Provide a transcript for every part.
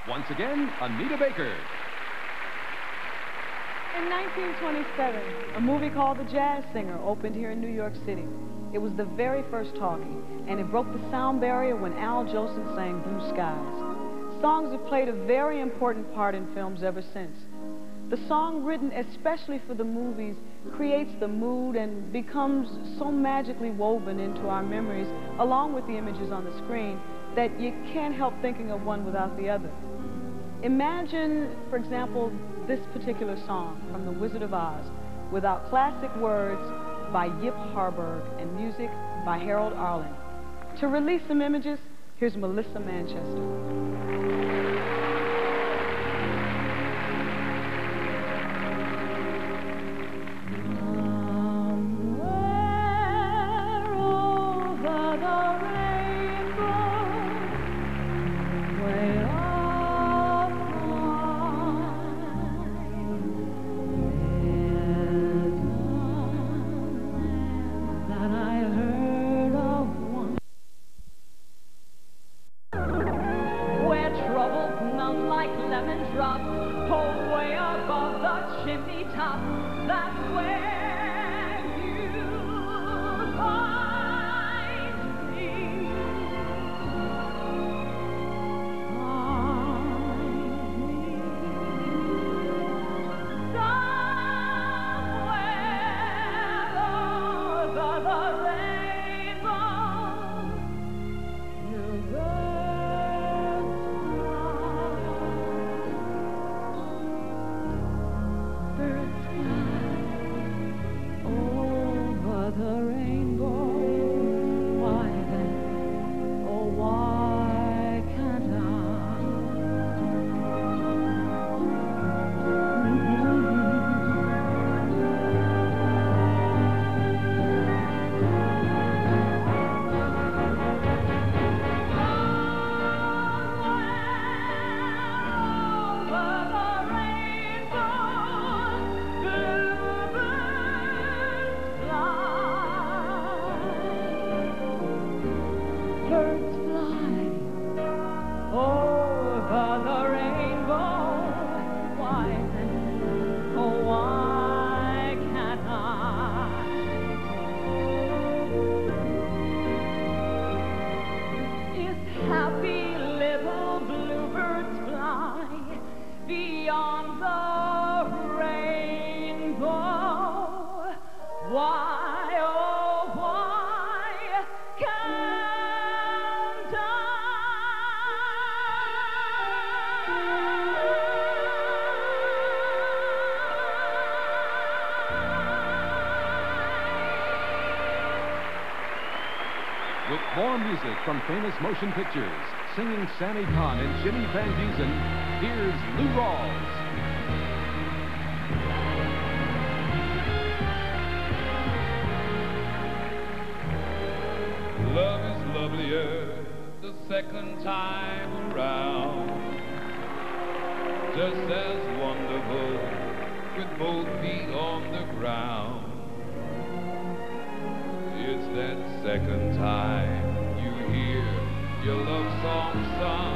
Once again, Anita Baker. In 1927, a movie called The Jazz Singer opened here in New York City. It was the very first talkie, and it broke the sound barrier when Al Jolson sang Blue Skies. Songs have played a very important part in films ever since. The song, written especially for the movies, creates the mood and becomes so magically woven into our memories, along with the images on the screen, that you can't help thinking of one without the other. Imagine, for example, this particular song from The Wizard of Oz, without classic words by Yip Harburg and music by Harold Arlen. To release some images, here's Melissa Manchester. With more music from famous motion pictures, singing Sammy Kahn and Jimmy Van Dusen, here's Lou Rawls. Love is lovelier the second time around. Just as wonderful with both feet on the ground. It's that second time you hear your love song sung.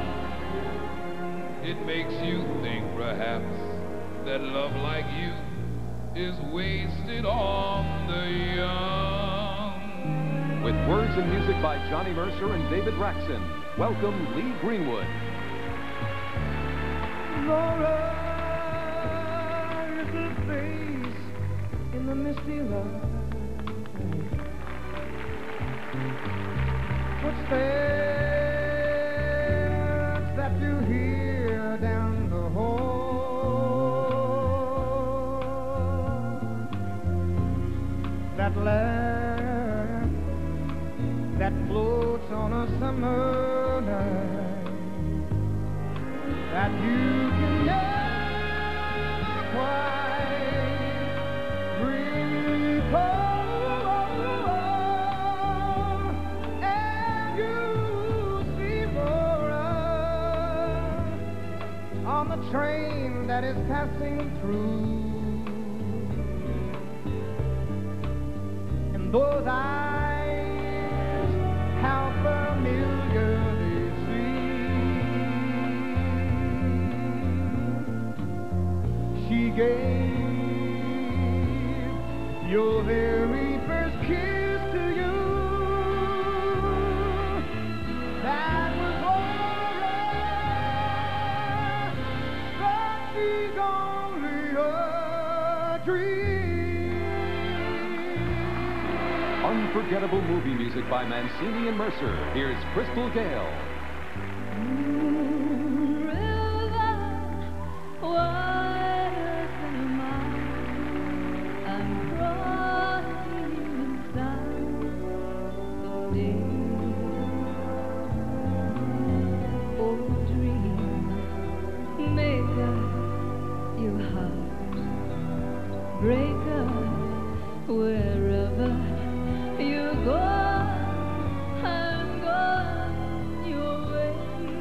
It makes you think perhaps that love like you is wasted on the young. With words and music by Johnny Mercer and David Raxon, welcome Lee Greenwood. Laura is a face in the misty light. Footsteps that you hear down the hall. That laugh that floats on a summer night. That you can never quite recall. And you see Laura on the train that is passing through. And those eyes, how familiar they seem. gave your very first kiss to you. That was horror, but she's only a dream. Unforgettable movie music by Mancini and Mercer. Here's Crystal Gale. Breaker, wherever you go, I'm going your way.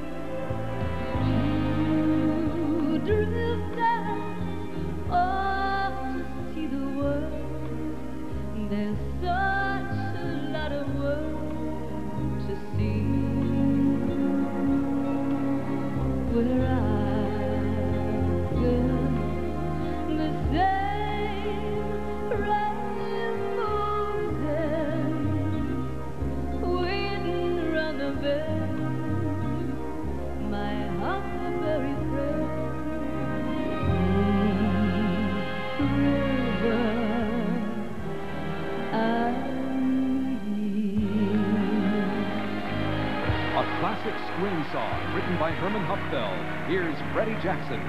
You drift off to see the world. There's such a lot of world to see. Where I go, the same rainbows waiting round the bend. My huckleberry friend, river, A classic swing song written by Herman Hupfeld. Here's Freddie Jackson.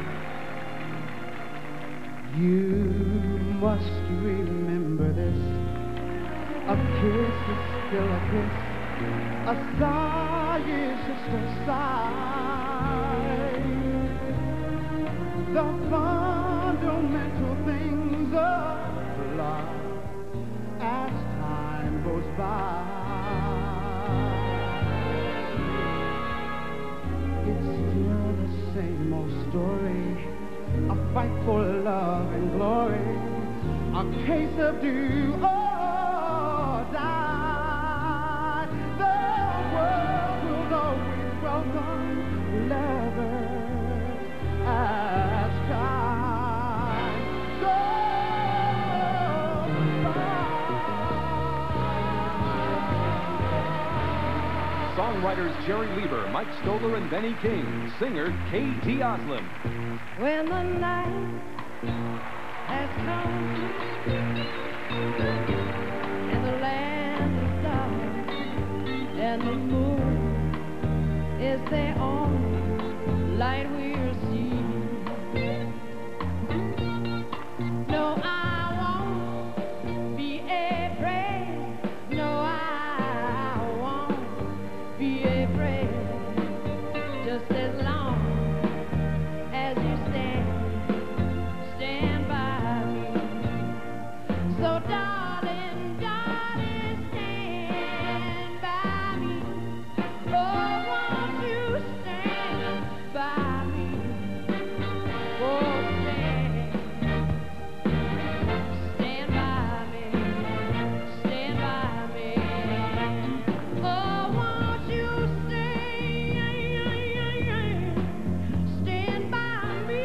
You must remember this. A kiss is still a kiss. A sigh is just a sigh. The fundamental things of life as time goes by. It's still the same old story. A fight for love and glory, a case of do or die. The world will always welcome lovers as time goes by. Songwriters Jerry Lieber, Mike Stoller, and Benny King. Singer K.T. Oslin. when the night has come and the land is dark and the moon is the only light we'll see. No, I won't be afraid. No, I won't be afraid. Just as long as you stand by me. So darling, darling, stand by me. Oh, won't you stand by me? Oh, stand by me. Stand by me. Oh, won't you stand by me?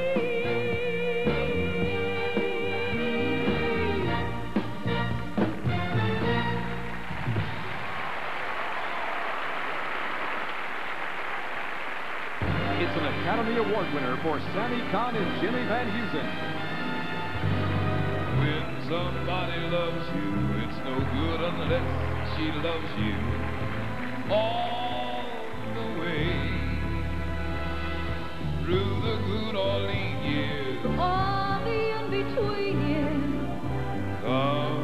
It's an Academy Award winner for Sammy Cahn and Jimmy Van Heusen. When somebody loves you, it's no good unless she loves you all the way. Through the good or lean years, All the in-between years, come